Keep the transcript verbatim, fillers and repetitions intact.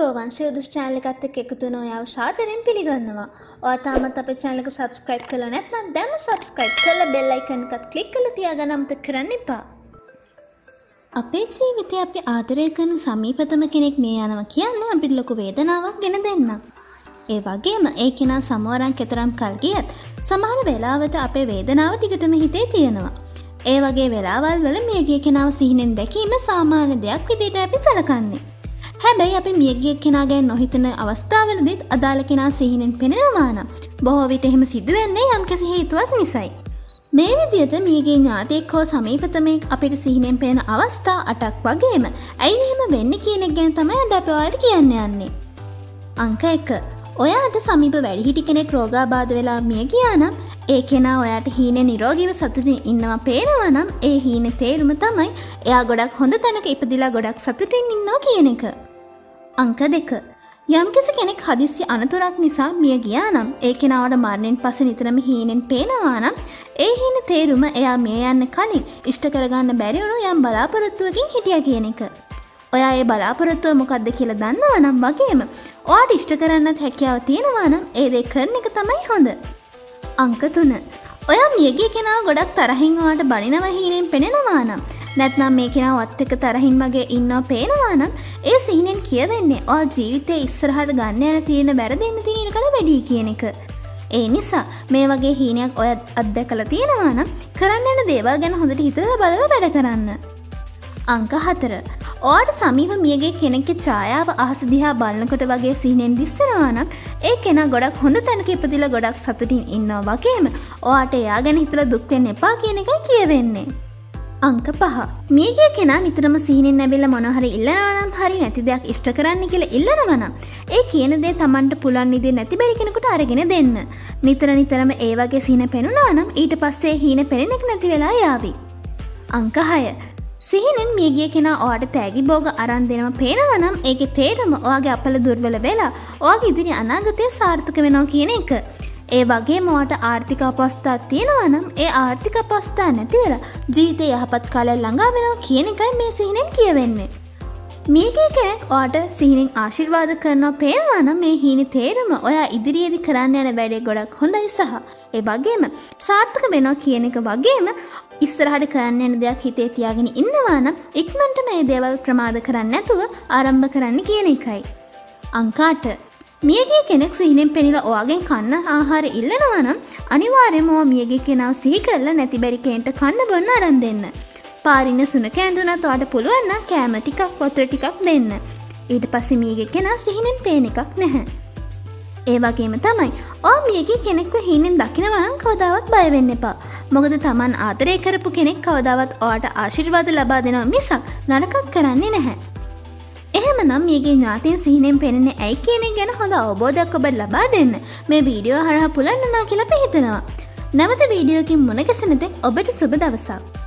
Hello වන්සේ උදස් channel එකත් එක්ක එකතු වෙන ඔයාව සාදරයෙන් පිළිගන්නවා. ඔයා තාමත් අපේ channel එක subscribe කරලා නැත්නම් දැන්ම subscribe කරලා bell icon එකත් click කරලා තියාගන්න අමතක කරන්න එපා. අපේ ජීවිතේ අපි ආදරය කරන සමීපතම කෙනෙක් මේ යනවා කියන්නේ අපිට ලොකු වේදනාවක් ගෙන දෙන්න. ඒ වගේම ඒ කෙනා සමවරන් කතරම් කල් ගියත් සමහර වෙලාවට අපේ වේදනාව දිගටම හිතේ තියෙනවා. ඒ වගේ වෙලාවල් වල මියගිය කෙනාව සිහිනෙන් දැකීම සාමාන්‍ය දෙයක් විදිහට අපි සැලකන්නේ. හැබැයි අපි මියගිය කෙනා ගැන නොහිතන අවස්ථාවලදීත් අදාළ කෙනා සිහිනෙන් පෙනෙනවා නම් බොහෝ විට එහෙම සිදු වෙන්නේ යම්කිසි හේතුවක් නිසායි. මේ විදිහට මියගිය ඥාතියෙක් හෝ සමීපතමෙක් අපිට සිහිනෙන් පෙනෙන අවස්ථා අටක් වගේම ඇයි එහෙම වෙන්නේ කියන එක ගැන තමයි අද අපි ඔයාලට කියන්න යන්නේ. අංක එක. ඔයාට සමීප වැඩිහිටි කෙනෙක් රෝගාබාධ වෙලා මිය ගියා නම් ඒ කෙනා ඔයාට හීනේ නිරෝගීව සතුටින් ඉන්නවා පේනවා නම් ඒ හීනේ තේරුම තමයි එයා ගොඩක් හොඳ තැනක ඉපදිලා ගොඩක් සතුටින් ඉන්නවා කියන එක. අංක දෙක. යම්කිසි කෙනෙක් හදිස්සි අනතුරක් නිසා මිය ගියා නම් ඒ කෙනාට මරණයෙන් පස්සේ නිතරම හීනෙන් පේනවා නම් ඒ හීනේ තේරුම එයා මිය යන්න කලින් ඉෂ්ට කරගන්න බැරි වුණු යම් බලාපොරොත්තුවකින් හිටියා කියන එක. ඔයා ඒ බලාපොරොත්තුව මොකක්ද කියලා දන්නවා නම් වගේම ඔයාට ඉෂ්ට කරන්නත් හැකියාව තියෙනවා නම් ඒ දේ කරන එක තමයි හොඳ. අංක තුන. ඔයා මියගිය කෙනා ගොඩක් තරහින් ඔයාට බනිනවා හීනෙන් පෙනෙනවා නම් නැත්නම් මේ කෙනා වත් එක්ක තරහින් වගේ ඉන්නවා පේනවා නම් ඒ සිහිනෙන් කියවෙන්නේ ඔයා ජීවිතේ ඉස්සරහට ගන්න යන තියෙන වැරදෙන්න තියෙන එකට වැඩි කියන එක. ඒ නිසා මේ වගේ හීනයක් ඔයා අත්දැකලා තියෙනවා නම් කරන්න යන දේවල් ගැන හොඳට හිතලා බලලා වැඩ කරන්න. අංක හතර. ඔයාට සමීප මියගේ කෙනෙක්ගේ ඡායාව අහස දිහා බලනකොට වගේ සිහිනෙන් දිස්සනවා නම් ඒ කෙනා ගොඩක් හොඳ තැනක ඉපදිලා ගොඩක් සතුටින් ඉන්නවා වගේම ඔයාට එයා ගැන හිතලා දුක් වෙන්න එපා කියන එකයි කියවෙන්නේ. අංක පහ. මියගේ කෙනා නිතරම සිහිනෙන් ඇවිල්ලා මොනවා හරි ඉල්ලනවා නම් හරි නැති දෙයක් ඉෂ්ට කරන්න කියලා ඉල්ලනවා නම් ඒ කියන දේ Tamanට පුළුවන් නිදේ නැති බැරි කෙනෙකුට අරගෙන දෙන්න. නිතර නිතරම ඒ වගේ සිහින පෙනුනා නම් ඊට පස්සේ හීන පෙනෙන එක නැති වෙලා යාවි. අංක හය. සිහිනෙන් මියගිය කෙනා ඔයාට තෑගි භෝග අරන් දෙනවා පේනවා නම් ඒකේ තේරුම ඔයාගේ අපල දුර්වල වෙලා ඔයාගේ ඉදිරි අනාගතය සාර්ථක වෙනවා කියන එක. ඒ වගේම ඔයාට ආර්ථික අපහසුතා තියෙනවා නම් ඒ ආර්ථික අපහසුතා නැති වෙලා ජීවිතේ යහපත් කාලය ළඟා වෙනවා කියන එකයි මේ සිහිනෙන් කියවෙන්නේ. මියගිය කෙනෙක් ඔයාට සිහිනෙන් ආශිර්වාද කරනවා පේනවා නම් මේ හීනේ තේරුම ඔයා ඉදිරියේදී කරන්න යන වැඩේ ගොඩක් හොඳයි සහ ඒ වගේම සාර්ථක වෙනවා කියන එක වගේම ඉස්සරහට කරන්න යන දෙයක් හිතේ තියාගෙන ඉන්නවා නම් ඉක්මනට මේ දේවල් ප්‍රමාද කරන්නේ නැතුව ආරම්භ කරන්න කියන එකයි. අංක අට. මියගිය කෙනෙක් සිහිනෙන් පෙනිලා ඔයාගෙන් කන්න ආහාර ඉල්ලනවා නම් අනිවාර්යයෙන්ම ඔයා මියගිය කෙනාව සිහි කරලා නැති බැරි කෙනෙක්ට කන්න බොන්න අරන් දෙන්න. පාරින සුනක ඇඳුනත් ඔයාට පුළුවන් නම් කෑම ටිකක් වතුර ටිකක් දෙන්න. ඊට පස්සේ මියගිය කෙනා සිහිනෙන් පේන එකක් නැහැ. ඒ වගේම තමයි ඔයා මියගිය කෙනෙක්ව හීනෙන් දකිනවා නම් කවදාවත් බය වෙන්න එපා. මොකද Taman ආදරය කරපු කෙනෙක් කවදාවත් ඔයාට ආශිර්වාද ලබා දෙනවා මිසක් නරකක් කරන්නේ නැහැ. එහෙමනම් මියගේ ඥාතීන් සිහිනෙන් පෙනෙන්නේ ඇයි කියන එක ගැන හොඳ අවබෝධයක් ඔබට ලබා දෙන්න මේ වීඩියෝ හරහා පුළුවන් වුණා කියලා අපි හිතනවා. නැවත වීඩියෝකින් මුණ ගැසෙන තෙක් ඔබට සුබ දවසක්.